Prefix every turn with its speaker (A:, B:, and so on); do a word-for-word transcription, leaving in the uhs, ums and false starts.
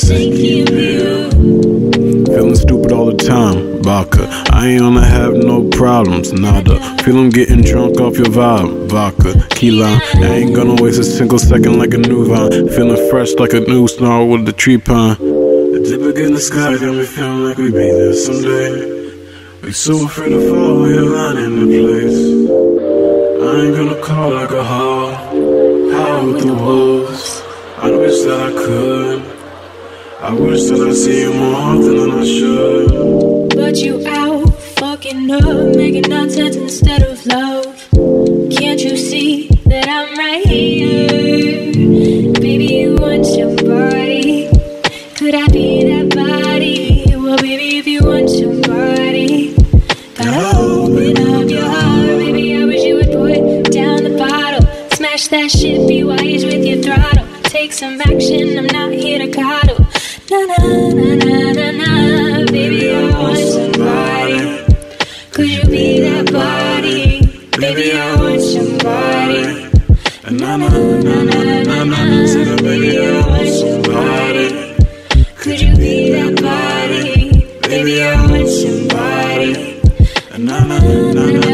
A: thinking of you.
B: Feeling stupid all the time, vodka. I ain't gonna have no problems, nada. Feel I'm getting drunk off your vibe, vodka, key lime. I ain't gonna waste a single second like a new vine. Feeling fresh like a new star with the tree pine. The dip against the sky got me feeling like we be there someday. We so afraid to fall, we line in the place. I ain't gonna call like a hall, howl with the wolves. I wish that I could. I wish that I see you more often than I should.
A: But you out fucking up, making nonsense instead of love. Can't you see that I'm right here? Baby, you want somebody. Could I be that body? Well, baby, if you want somebody, gotta open up your heart. Baby, I wish you would put down the bottle. Smash that shit, be wise with your throttle. Take some action, I'm not here to coddle. Na na na na na na, baby, I want somebody. Could you be that body? Baby, I want somebody.
B: Na na na na na na, say that baby I want somebody.
A: Could you be that body?
B: Baby I want somebody. Na na na na.